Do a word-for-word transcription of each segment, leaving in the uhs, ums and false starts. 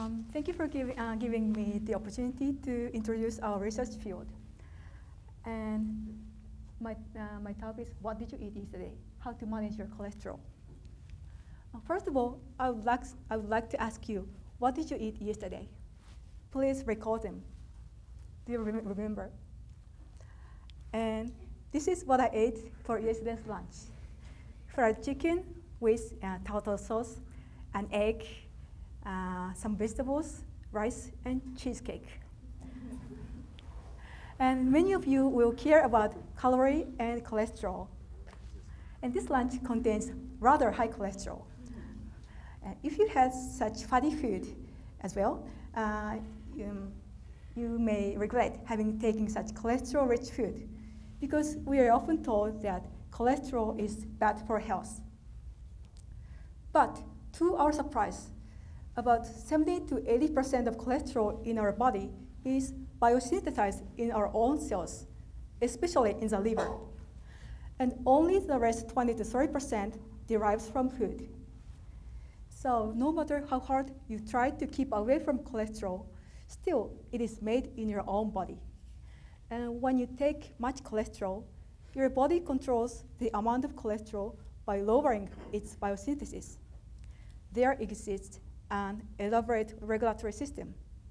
Um, thank you for give, uh, giving me the opportunity to introduce our research field. And my, uh, my topic is, what did you eat yesterday? How to manage your cholesterol. Uh, first of all, I would, like, I would like to ask you, what did you eat yesterday? Please recall them. Do you rem remember? And this is what I ate for yesterday's lunch. Fried chicken with uh, tartar sauce, an egg, uh, some vegetables, rice, and cheesecake. And many of you will care about calorie and cholesterol. And this lunch contains rather high cholesterol. Uh, if you had such fatty food as well, uh, you, you may regret having taken such cholesterol-rich food, because we are often told that cholesterol is bad for health. But to our surprise, about seventy to eighty percent of cholesterol in our body is biosynthesized in our own cells, especially in the liver. And only the rest twenty to thirty percent derives from food. So no matter how hard you try to keep away from cholesterol, still it is made in your own body. And when you take much cholesterol, your body controls the amount of cholesterol by lowering its biosynthesis. There exists an elaborate regulatory system.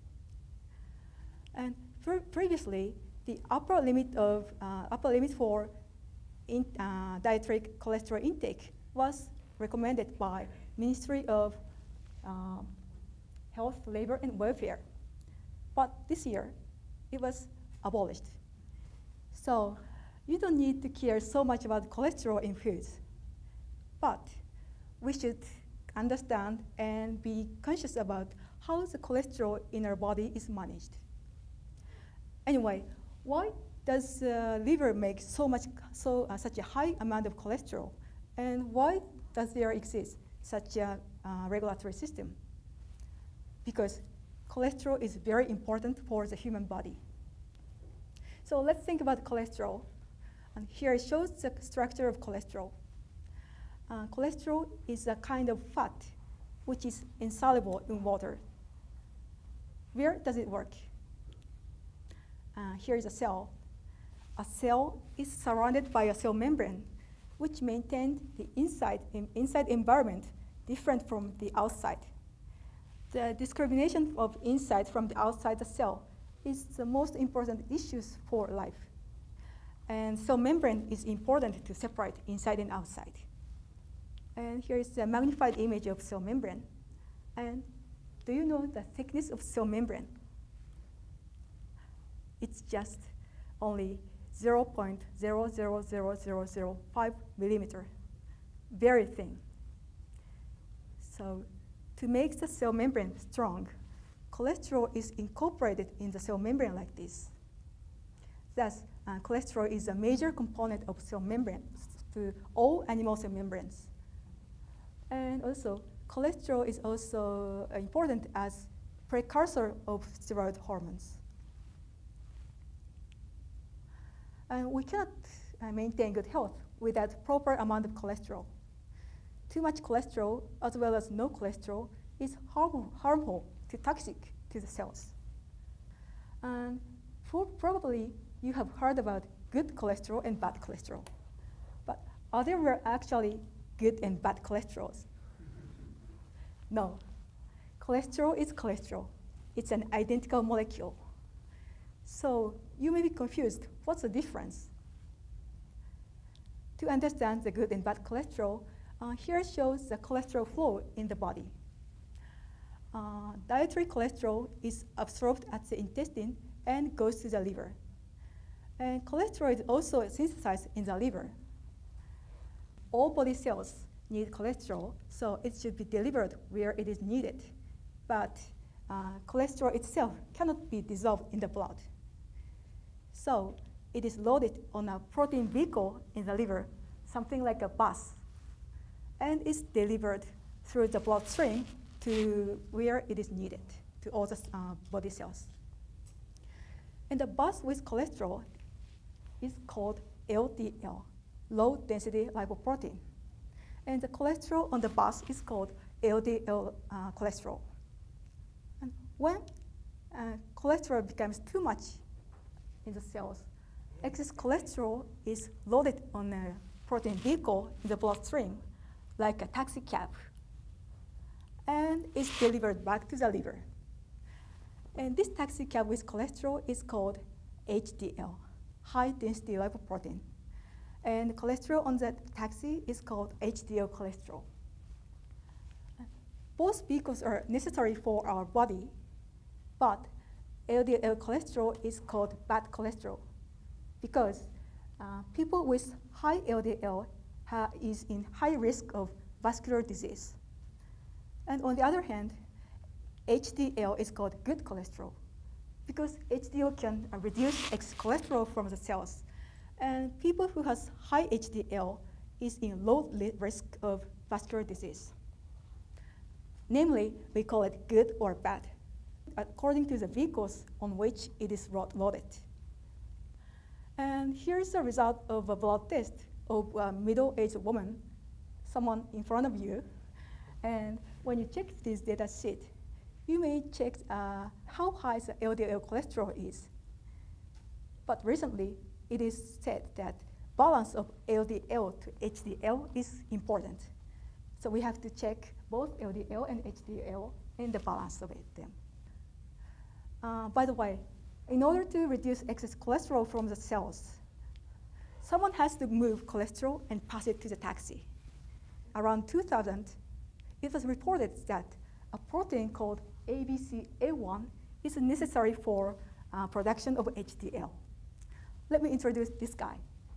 And previously, the upper limit of uh, upper limit for in, uh, dietary cholesterol intake was recommended by Ministry of uh, Health, Labor, and Welfare. But this year, it was abolished. So you don't need to care so much about cholesterol in foods. But we should understand and be conscious about how the cholesterol in our body is managed. Anyway, why does the uh, liver make so much, so uh, such a high amount of cholesterol, and why does there exist such a uh, regulatory system? Because cholesterol is very important for the human body. So let's think about cholesterol. And here it shows the structure of cholesterol. Uh, cholesterol is a kind of fat which is insoluble in water. Where does it work? Uh, here is a cell. A cell is surrounded by a cell membrane, which maintains the inside, in, inside environment different from the outside. The discrimination of inside from the outside the cell is the most important issues for life. And cell membrane is important to separate inside and outside. And here is a magnified image of cell membrane. And do you know the thickness of cell membrane? It's just only zero point zero zero zero zero zero five millimeter, very thin. So to make the cell membrane strong, cholesterol is incorporated in the cell membrane like this. Thus, uh, cholesterol is a major component of cell membrane to all animal cell membranes. And also, cholesterol is also uh, important as precursor of steroid hormones. And we cannot uh, maintain good health without proper amount of cholesterol. Too much cholesterol, as well as no cholesterol, is harmful, harmful to toxic to the cells. And for probably you have heard about good cholesterol and bad cholesterol. But are there actually good and bad cholesterols? No. Cholesterol is cholesterol. It's an identical molecule. So you may be confused. What's the difference? To understand the good and bad cholesterol, uh, here shows the cholesterol flow in the body. Uh, dietary cholesterol is absorbed at the intestine and goes to the liver. And cholesterol is also synthesized in the liver. All body cells need cholesterol, so it should be delivered where it is needed. But uh, cholesterol itself cannot be dissolved in the blood. So it is loaded on a protein vehicle in the liver, something like a bus, and is delivered through the bloodstream to where it is needed, to all the uh, body cells. And the bus with cholesterol is called L D L, low-density lipoprotein. And the cholesterol on the bus is called L D L uh, cholesterol. And when uh, cholesterol becomes too much in the cells, excess cholesterol is loaded on a protein vehicle in the bloodstream, like a taxi cab, and is delivered back to the liver. And this taxi cab with cholesterol is called H D L, high-density lipoprotein. And cholesterol on that taxi is called H D L cholesterol. Both vehicles are necessary for our body, but L D L cholesterol is called bad cholesterol because uh, people with high L D L ha is in high risk of vascular disease. And on the other hand, H D L is called good cholesterol because H D L can uh, reduce excess cholesterol from the cells. And people who has high H D L is in low risk of vascular disease. Namely, we call it good or bad, according to the vehicles on which it is loaded. And here's the result of a blood test of a middle-aged woman, someone in front of you. And when you check this data sheet, you may check uh, how high the L D L cholesterol is. But recently, it is said that balance of L D L to H D L is important. So we have to check both L D L and H D L and the balance of it, them. Uh, by the way, in order to reduce excess cholesterol from the cells, someone has to move cholesterol and pass it to the taxi. Around two thousand, it was reported that a protein called A B C A one is necessary for uh, production of H D L. Let me introduce this guy.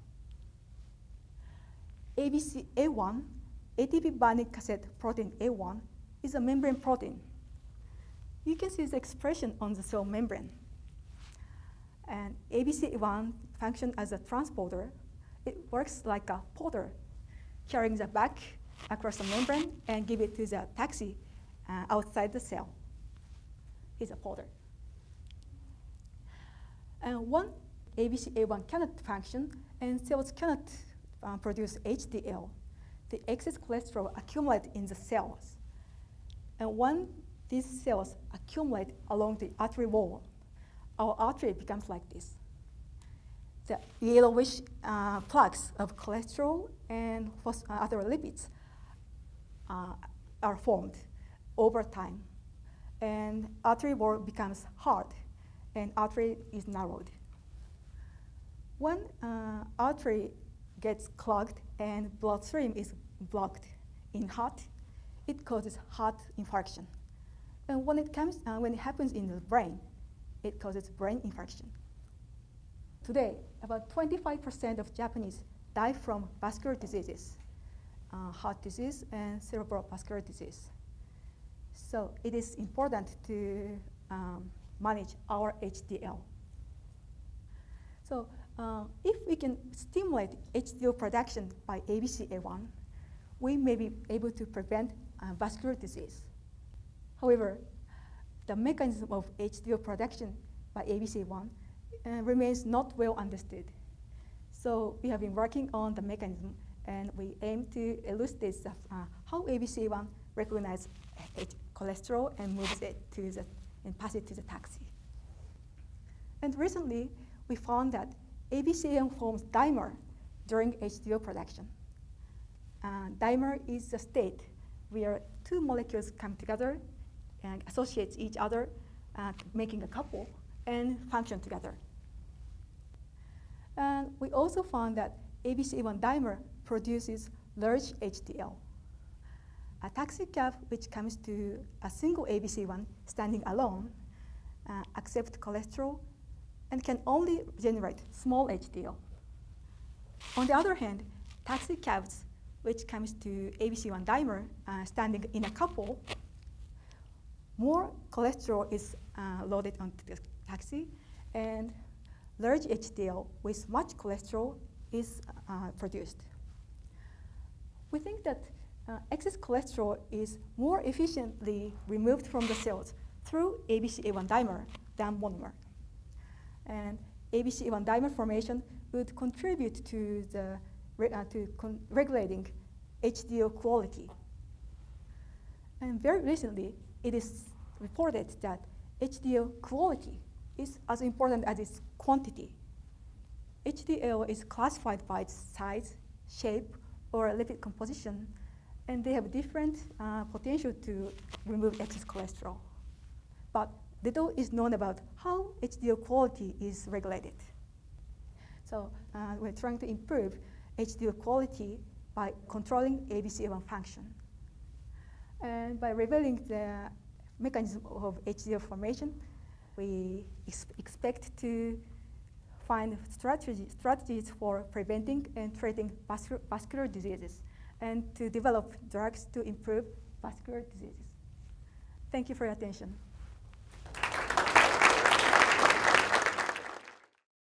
A B C A one, A T P binding cassette protein A one, is a membrane protein. You can see the expression on the cell membrane. And A B C A one functions as a transporter. It works like a porter, carrying the bag across the membrane and give it to the taxi uh, outside the cell. He's a porter. And when A B C A one cannot function and cells cannot uh, produce H D L, the excess cholesterol accumulates in the cells. And when these cells accumulate along the artery wall, our artery becomes like this. The yellowish uh, plaques of cholesterol and other lipids uh, are formed over time. And artery wall becomes hard, and artery is narrowed. When uh, artery gets clogged and bloodstream is blocked in heart, it causes heart infarction. And when it comes, uh, when it happens in the brain, it causes brain infarction. Today, about twenty-five percent of Japanese die from vascular diseases, uh, heart disease and cerebral vascular disease. So it is important to um, manage our H D L. So uh, if we can stimulate H D L production by A B C A one, we may be able to prevent uh, vascular disease. However, the mechanism of H D L production by A B C A one uh, remains not well understood. So we have been working on the mechanism, and we aim to elucidate uh, how A B C A one recognizes cholesterol and moves it to the, and pass it to the taxi. And recently, we found that A B C A one forms dimer during H D L production. Uh, dimer is a state where two molecules come together and associate each other, uh, making a couple, and function together. And we also found that A B C A one dimer produces large H D L. A taxi cab which comes to a single A B C A one standing alone uh, accepts cholesterol and can only generate small H D L. On the other hand, taxi cabs which comes to A B C A one dimer uh, standing in a couple, more cholesterol is uh, loaded onto the taxi, and large H D L with much cholesterol is uh, produced. We think that uh, excess cholesterol is more efficiently removed from the cells through A B C A one dimer than monomer. And A B C A one dimer formation would contribute to, the, uh, to con regulating H D L quality. And very recently, it is reported that H D L quality is as important as its quantity. H D L is classified by its size, shape, or lipid composition, and they have different uh, potential to remove excess cholesterol. But little is known about how H D L quality is regulated. So uh, we're trying to improve H D L quality by controlling A B C A one function. And by revealing the mechanism of H D L formation, we ex expect to find strategy, strategies for preventing and treating vascular, vascular diseases, and to develop drugs to improve vascular diseases. Thank you for your attention.